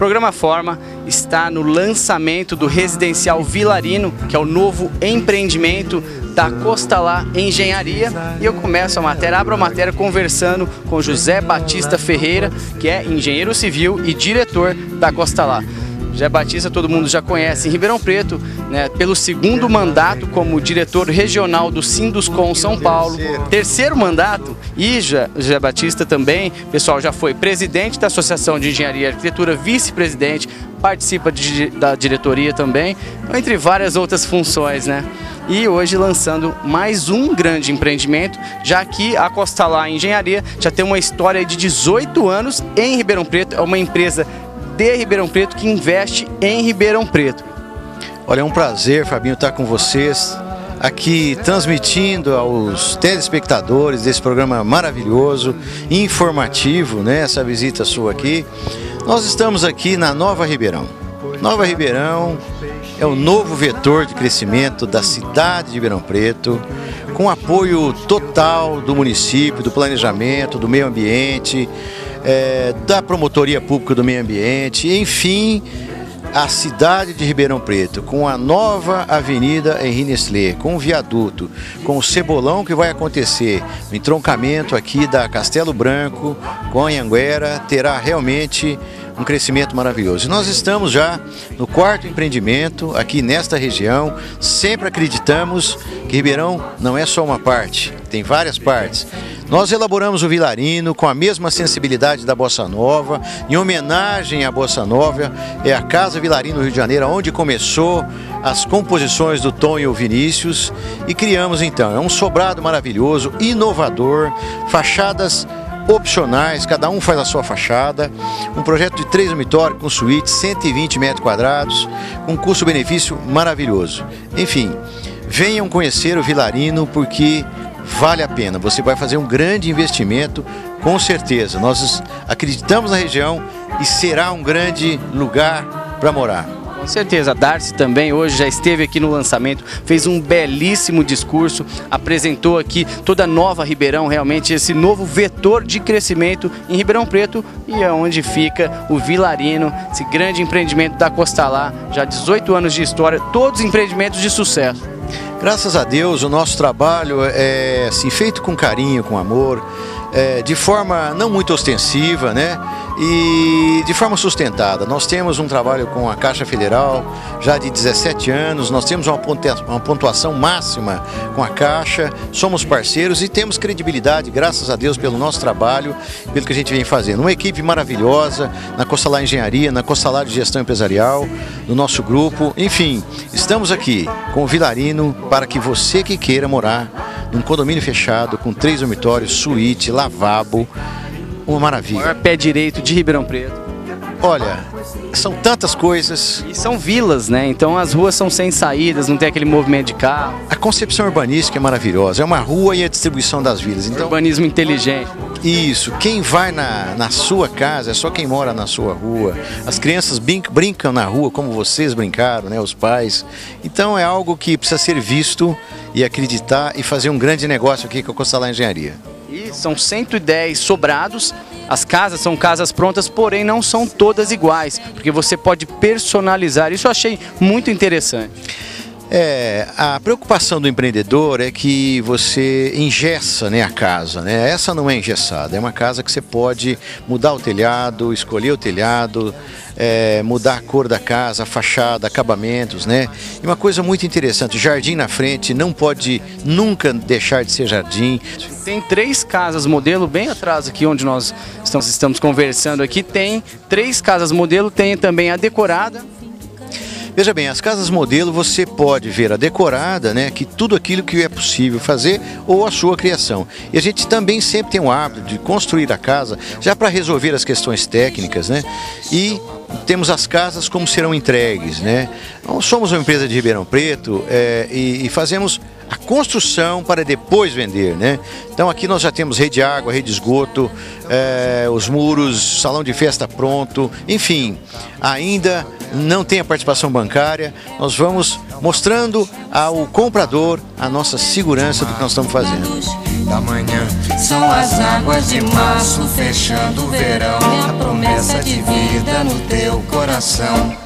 Programa Forma está no lançamento do Residencial Vilarino, que é o novo empreendimento da Costalá Engenharia, e eu começo a matéria, abro a matéria conversando com José Batista Ferreira, que é engenheiro civil e diretor da Costalá. José Batista todo mundo já conhece em Ribeirão Preto, né, pelo segundo mandato como diretor regional do Sinduscon São Paulo, terceiro mandato, e José Batista também, pessoal, já foi presidente da Associação de Engenharia e Arquitetura, vice-presidente, participa da diretoria também, entre várias outras funções, né? E hoje lançando mais um grande empreendimento, já que a Costalá Engenharia já tem uma história de 18 anos em Ribeirão Preto, é uma empresa de Ribeirão Preto que investe em Ribeirão Preto. Olha, é um prazer, Fabinho, estar com vocês aqui transmitindo aos telespectadores desse programa maravilhoso, informativo, né? Essa visita sua aqui. Nós estamos aqui na Nova Ribeirão. Nova Ribeirão é o novo vetor de crescimento da cidade de Ribeirão Preto, com apoio total do município, do planejamento, do meio ambiente, da promotoria pública do meio ambiente, enfim, a cidade de Ribeirão Preto, com a nova avenida Henri Nestlé, com o viaduto, com o cebolão que vai acontecer, o entroncamento aqui da Castelo Branco com a Anhanguera, terá realmente um crescimento maravilhoso. E nós estamos já no quarto empreendimento aqui nesta região. Sempre acreditamos que Ribeirão não é só uma parte, tem várias partes. Nós elaboramos o Vilarino com a mesma sensibilidade da Bossa Nova, em homenagem à Bossa Nova, é a Casa Vilarino Rio de Janeiro, onde começou as composições do Tom e o Vinícius, e criamos então, é um sobrado maravilhoso, inovador, fachadas opcionais, cada um faz a sua fachada, um projeto de 3 dormitórios com suíte, 120 metros quadrados, um custo-benefício maravilhoso. Enfim, venham conhecer o Vilarino porque vale a pena, você vai fazer um grande investimento, com certeza. Nós acreditamos na região e será um grande lugar para morar. Com certeza, a Darcy também hoje já esteve aqui no lançamento, fez um belíssimo discurso, apresentou aqui toda a Nova Ribeirão, realmente esse novo vetor de crescimento em Ribeirão Preto, e é onde fica o Vilarino, esse grande empreendimento da Costalá, já 18 anos de história, todos empreendimentos de sucesso. Graças a Deus, o nosso trabalho é assim, feito com carinho, com amor, de forma não muito ostensiva, né? E de forma sustentada. Nós temos um trabalho com a Caixa Federal já de 17 anos, nós temos uma pontuação máxima com a Caixa, somos parceiros e temos credibilidade, graças a Deus, pelo nosso trabalho, pelo que a gente vem fazendo. Uma equipe maravilhosa na Costalá Engenharia, na Costalá de Gestão Empresarial, no nosso grupo. Enfim, estamos aqui com o Vilarino para que você que queira morar num condomínio fechado, com 3 dormitórios, suíte, lavabo, uma maravilha. O maior pé direito de Ribeirão Preto. Olha, são tantas coisas. E são vilas, né? Então as ruas são sem saídas, não tem aquele movimento de carro. A concepção urbanística é maravilhosa. É uma rua e a distribuição das vilas. Então, urbanismo inteligente. Isso. Quem vai na sua casa é só quem mora na sua rua. As crianças brincam na rua como vocês brincaram, né? Os pais. Então é algo que precisa ser visto e acreditar e fazer um grande negócio aqui com a Costalá Engenharia. E são 110 sobrados, as casas são casas prontas, porém não são todas iguais, porque você pode personalizar, isso eu achei muito interessante. A preocupação do empreendedor é que você engessa, né, a casa, né? Essa não é engessada, é uma casa que você pode mudar o telhado, escolher o telhado, mudar a cor da casa, a fachada, acabamentos, né? E uma coisa muito interessante, jardim na frente, não pode nunca deixar de ser jardim. Tem 3 casas modelo bem atrás aqui onde nós estamos conversando aqui, tem 3 casas modelo, tem também a decorada. Veja bem, as casas modelo você pode ver a decorada, né, que tudo aquilo que é possível fazer ou a sua criação. E a gente também sempre tem o hábito de construir a casa já para resolver as questões técnicas, né? E temos as casas como serão entregues, né? Nós somos uma empresa de Ribeirão Preto e fazemos a construção para depois vender, né? Então aqui nós já temos rede de água, rede de esgoto, os muros, salão de festa pronto, enfim, ainda não tem a participação bancária. Nós vamos mostrando ao comprador a nossa segurança do que nós estamos fazendo. da manhã. São as águas de março fechando o verão e a promessa de vida no teu coração.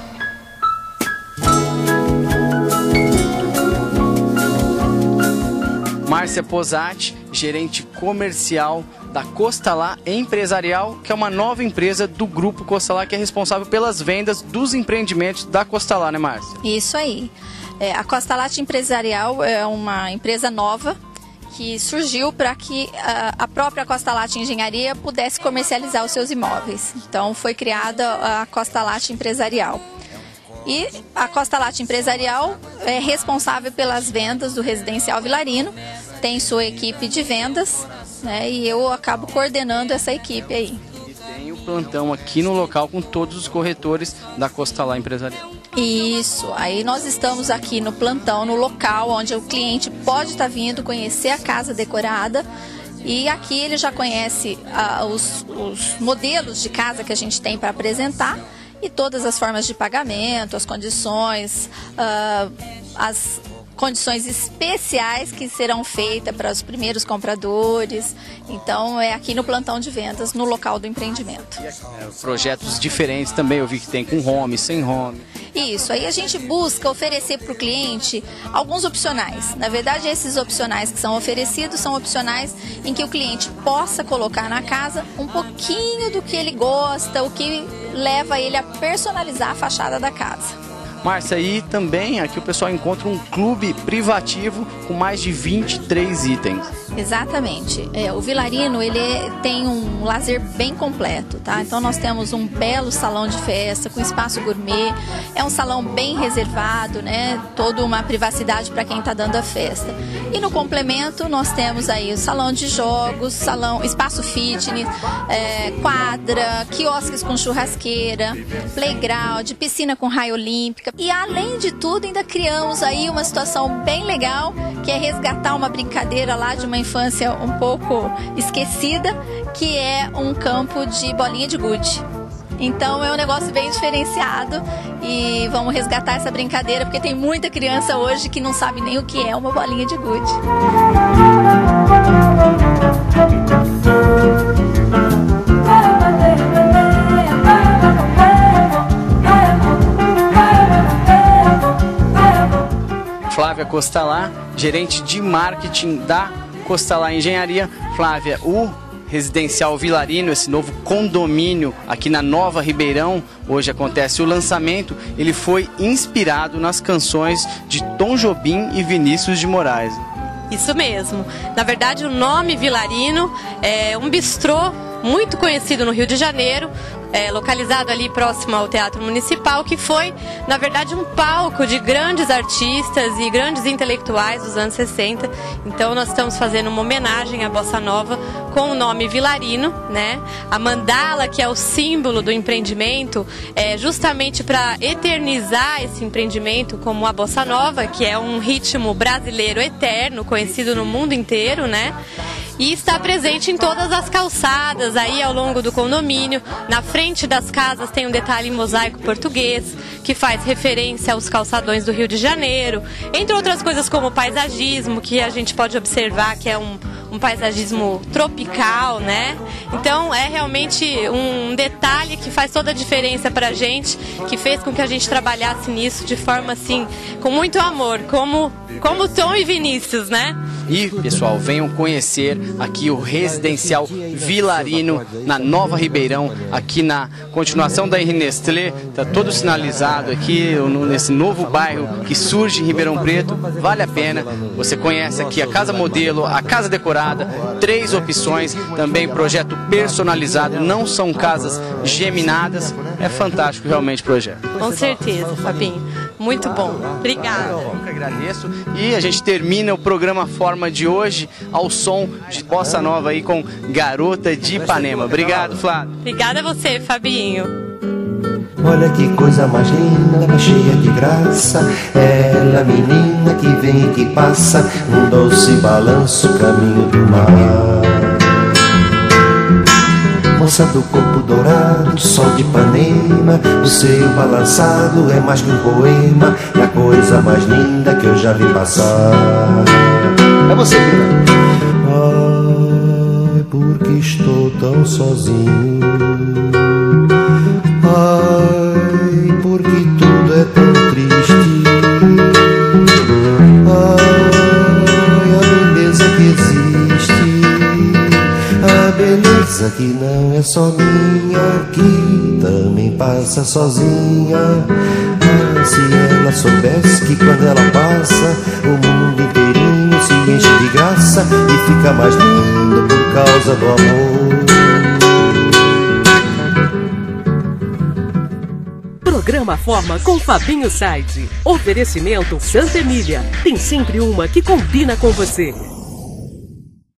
Márcia Posati, gerente comercial da Costalá Empresarial, que é uma nova empresa do Grupo Costalá, que é responsável pelas vendas dos empreendimentos da Costalá, né, Márcia? Isso aí. A Costalá Empresarial é uma empresa nova que surgiu para que a própria Costalá Engenharia pudesse comercializar os seus imóveis. Então foi criada a Costalá Empresarial. E a Costalá Empresarial é responsável pelas vendas do residencial Vilarino, tem sua equipe de vendas, né, e eu acabo coordenando essa equipe aí. E tem o plantão aqui no local com todos os corretores da Costalá Empresarial. Isso, aí nós estamos aqui no plantão, no local onde o cliente pode estar vindo conhecer a casa decorada. E aqui ele já conhece os modelos de casa que a gente tem para apresentar e todas as formas de pagamento, as condições especiais que serão feitas para os primeiros compradores. Então é aqui no plantão de vendas, no local do empreendimento. Projetos diferentes também, eu vi que tem com home, sem home. Isso, aí a gente busca oferecer para o cliente alguns opcionais. Na verdade, esses opcionais que são oferecidos são opcionais em que o cliente possa colocar na casa um pouquinho do que ele gosta, o que leva ele a personalizar a fachada da casa. Márcia, e também aqui o pessoal encontra um clube privativo com mais de 23 itens. Exatamente. O Vilarino, ele tem um lazer bem completo, tá? Então nós temos um belo salão de festa com espaço gourmet, é um salão bem reservado, né? Toda uma privacidade para quem está dando a festa. E no complemento nós temos aí o salão de jogos, espaço fitness, quadra, quiosques com churrasqueira, playground, piscina com raia olímpica. E além de tudo, ainda criamos aí uma situação bem legal, que é resgatar uma brincadeira lá de uma infância um pouco esquecida, que é um campo de bolinha de gude. Então é um negócio bem diferenciado e vamos resgatar essa brincadeira, porque tem muita criança hoje que não sabe nem o que é uma bolinha de gude. Flávia Costalá, gerente de marketing da Costalá Engenharia. Flávia, o Residencial Vilarino, esse novo condomínio aqui na Nova Ribeirão, hoje acontece o lançamento. Ele foi inspirado nas canções de Tom Jobim e Vinícius de Moraes. Isso mesmo. Na verdade, o nome Vilarino é um bistrô muito conhecido no Rio de Janeiro, localizado ali próximo ao Teatro Municipal, que foi, na verdade, um palco de grandes artistas e grandes intelectuais dos anos 60. Então nós estamos fazendo uma homenagem à Bossa Nova com o nome Vilarino, né? A mandala, que é o símbolo do empreendimento, é justamente para eternizar esse empreendimento como a Bossa Nova, que é um ritmo brasileiro eterno, conhecido no mundo inteiro, né? E está presente em todas as calçadas aí ao longo do condomínio. Na frente das casas tem um detalhe em mosaico português, que faz referência aos calçadões do Rio de Janeiro, entre outras coisas como o paisagismo, que a gente pode observar que é um paisagismo tropical, né? Então é realmente um detalhe que faz toda a diferença pra gente, que fez com que a gente trabalhasse nisso de forma assim, com muito amor, como Tom e Vinícius, né? E, pessoal, venham conhecer aqui o Residencial Vilarino na Nova Ribeirão, aqui na continuação da Henri Nestlé. Está todo sinalizado aqui nesse novo bairro que surge em Ribeirão Preto. Vale a pena. Você conhece aqui a Casa Modelo, a Casa Decorada, 3 opções, também projeto personalizado, não são casas geminadas. É fantástico realmente o projeto. Com certeza, Fabinho. Muito bom. Obrigada. Eu que agradeço. E a gente termina o programa Forma de hoje ao som de Bossa Nova aí com Garota de Ipanema. Obrigado, Flávio. Obrigada a você, Fabinho. Olha que coisa mais linda, cheia de graça. Ela, menina que vem e que passa, um doce balanço, caminho do mar. Moça do corpo dourado, sol de Ipanema, o seu balançado é mais que um poema, é a coisa mais linda que eu já vi passar. É você, Vila. que estou tão sozinho. Ai, porque tudo é tão triste. Ai, a beleza que existe, a beleza que não é só minha, que também passa sozinha. Ah, se ela soubesse que quando ela passa, o mundo inteirinho se enche de graça e fica mais lindo por causa do amor. Programa Forma com Fabinho Said. Oferecimento Santa Emília. Tem sempre uma que combina com você.